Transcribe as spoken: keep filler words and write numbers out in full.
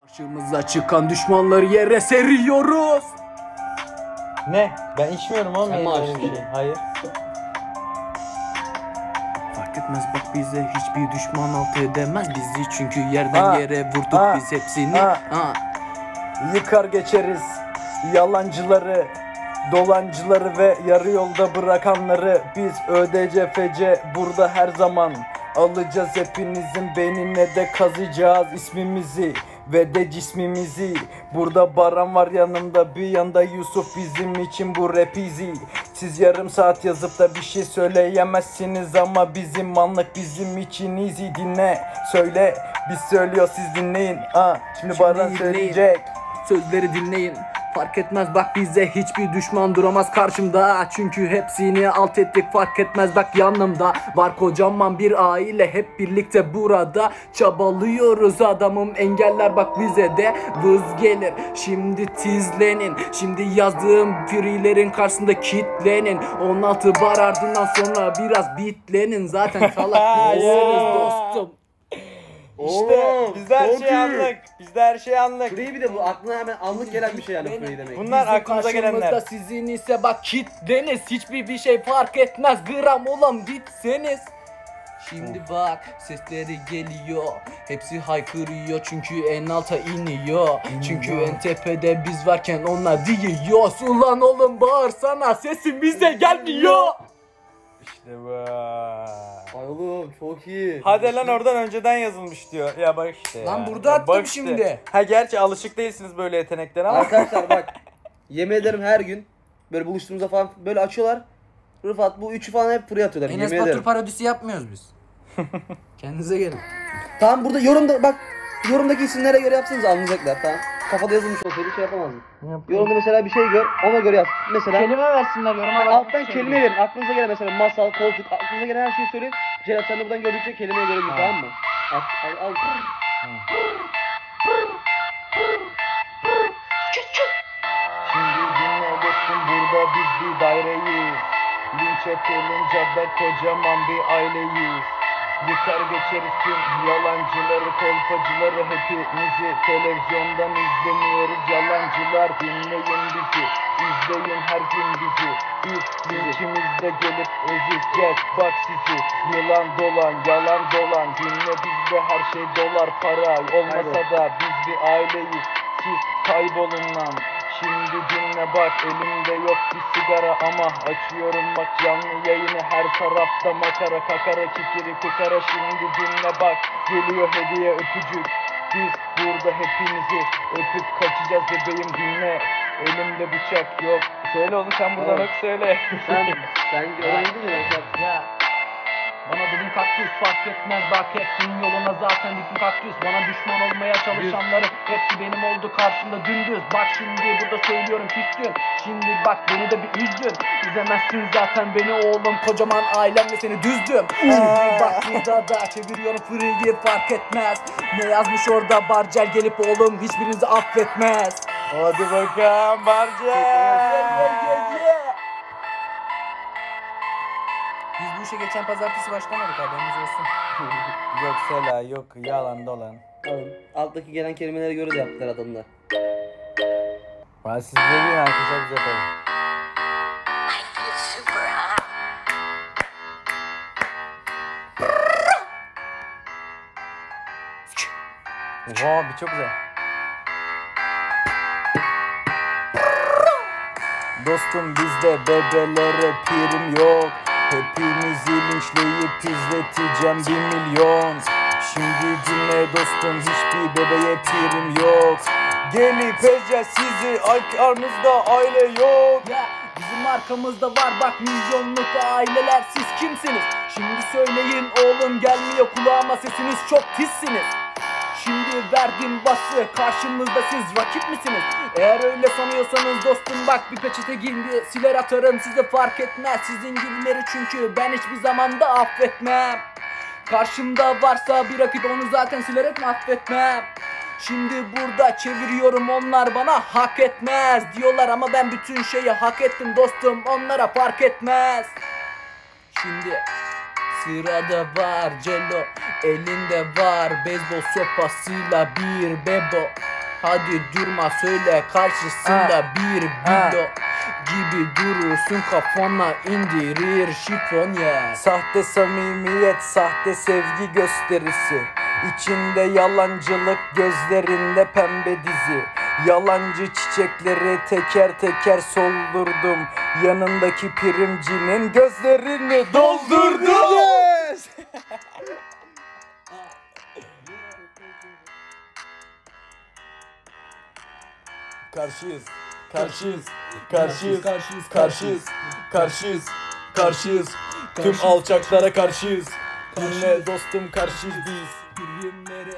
Karşımıza çıkan düşmanları yere seriyoruz. Ne? Ben içmiyorum oğlum. Sen mi öyle açtın? bir şey. Hayır. Fark etmez bak bize hiçbir düşman alt edemez bizi. Çünkü yerden Ha, yere vurduk ha, biz hepsini. ha. Ha. Yıkar geçeriz yalancıları, dolancıları ve yarı yolda bırakanları. Biz ÖDCFC burada her zaman. Alacağız hepinizin beynine de kazıyacağız ismimizi ve de cismimizi. Burada Baran var yanımda, bir yanda Yusuf, bizim için bu rap easy. Siz yarım saat yazıp da bir şey söyleyemezsiniz ama bizim manlık bizim için easy. Dinle söyle, biz söylüyor siz dinleyin. Aa, şimdi, Şimdi Baran dinleyin. söyleyecek. Sözleri dinleyin. Fark etmez bak bize hiçbir düşman duramaz karşımda. Çünkü hepsini alt ettik, fark etmez bak yanımda. Var kocaman bir aile hep birlikte burada. Çabalıyoruz adamım, engeller bak bize de vız gelir. Şimdi tizlenin, şimdi yazdığım freelerin karşısında kitlenin. on altı bar ardından sonra biraz bitlenin. Zaten salak değilsiniz dostum. İşte bizde her şey anlık. Bizde her şey anlık. Free bir de bu aklına hemen anlık gelen bir şey yani free demek. Bunlar Bizim aklımıza gelenler. karşımızda sizin ise bak kitleniz, hiçbir bir şey fark etmez, gram olan bitseniz. Şimdi bak sesleri geliyor, hepsi haykırıyor çünkü en alta iniyor. Çünkü en tepede biz varken onlar diyoruz. Ulan oğlum bağırsana, sesin bize gelmiyor. İşte bu. Ay oğlum çok iyi. Hadi lan oradan önceden yazılmış diyor. Ya bak işte Lan ya. burada Ya attım bak işte. şimdi. Ha gerçi alışık değilsiniz böyle yeteneklere ama. Arkadaşlar bak. Yemin ederim her gün böyle buluştuğumuzda falan böyle açıyorlar. Rıfat bu üçü falan hep free atıyorlar. Enes Yemin Batur ederim. parodisi yapmıyoruz biz. Kendinize gelin. Tamam burada yorumda bak yorumdaki isimlere göre yapsanız anlayacaklar tamam. Kafada yazılmış olsaydı şey yapamazdım. Yorumda mesela bir şey gör ona göre yaz. Mesela Kelime versinler yoruma. bak. alttan kelime verin. Aklınıza gelen mesela masal, koltuk, aklınıza gelen her şeyi söyleyin. Celat sen de buradan gördükçe kelimeye göre bir tamam mı? Al al al. Şimdi dinle dostum, burada biz bir daireyiz. Linç edilince de kocaman bir aileyiz. Yıkar geçeriz tüm yalancıları, kolpacıları, hepimizi televizyondan izlemiyoruz. Yalancılar dinleyin bizi, izleyin her gün bizi. Biz linçimizde gelip ezeceğiz bak sizi. Yılan dolan, yalan dolan, dinle bizde her şey dolar para. Olmasa da biz bir aileyiz, siz kaybolun lan. Şimdi dinle bak, elimde yok bir sigara ama açıyorum bak canlı yayını, her tarafta makara kakara kikiri kukara. Şimdi dinle bak, geliyor hediye öpücük, biz burada hepinizi öpüp kaçacağız bebeğim dinle. Elimde bıçak yok. Söyle oğlum sen buradan Evet. ok söyle. Sen sen oradan gidin ya. Ya bana dedin kaktüs, fark etmez bak hepsinin yoluna zaten diktim kaktüs. Bana düşman olmaya çalışanları hepsi benim oldu karşımda dümdüz. Bak şimdi burada söylüyorum küstüm. Şimdi bak beni de bir üzdün. İzlemezsin zaten beni oğlum, kocaman ailemle seni düzdüm. Şimdi bak burada da çeviriyorum free'yi, fark etmez. Ne yazmış orada Barcel, gelip oğlum hiçbirinizi affetmez. Hadi bakalım Barca. Biz bu işe geçen pazartesi başlamadık, haberiniz olsun. Yok Sela yok, yalan dolan. Alın. Alttaki gelen kelimelere göre de yaptılar adamlar. Ben siz dediğin arkadaşlar bize yapalım. Oha bir çok güzel. Dostum bizde bebelere prim yok. Hepinizi linçleyip izleteceğim bir milyon. Şimdi dinle dostum, hiçbir bebeğe prim yok. Gelip ezeceğiz sizi, arkanızda aile yok. Ya bizim arkamızda var bak milyonluk aileler, siz kimsiniz? Şimdi söyleyin oğlum, gelmiyor kulağıma sesiniz, çok tizsiniz. Şimdi verdim bası, karşımızda siz rakip misiniz? Eğer öyle sanıyorsanız dostum bak bir peçete giyindi siler atarım size, fark etmez sizin gibileri, çünkü ben hiçbir zamanda affetmem. Karşımda varsa bir rakip, onu zaten silerek mi affetmem? Şimdi burada çeviriyorum, onlar bana hak etmez diyorlar ama ben bütün şeyi hak ettim dostum, onlara fark etmez. Şimdi sırada var Cello, elinde var beyzbol sopasıyla bir bebo. Hadi durma söyle karşısında bir bilo gibi durursun, kafana indirir şifon ya. Sahte samimiyet, sahte sevgi gösterisi, İçinde yalancılık, gözlerinde pembe dizi. Yalancı çiçekleri teker teker soldurdum, yanındaki primcinin gözlerini doldurdum. Yes! Karşıyız, karşıyız, karşıyız, karşıyız, karşıyız, karşıyız, karşıyız. Tüm alçaklara karşıyız. Dinle dostum, karşıyız biz. Primlere